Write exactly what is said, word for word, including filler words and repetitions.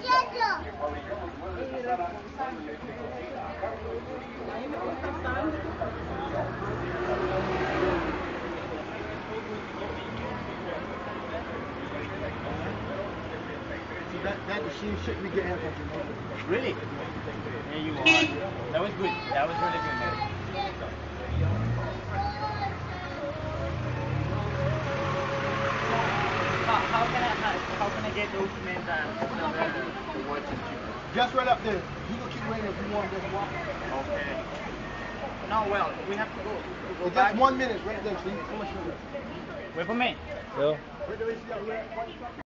That, that machine shouldn't be getting from you. Really? There you are. That was good. That was really good, man. How, how can I how, how can I get those men that the words in cheaper? Just right up there. You can keep waiting if you want to just walk. Okay. No, well, we have to go. To go It's back. just one minute right there, see? Come on, sugar. Wait for me. Yeah. Wait till we see that red white stuff.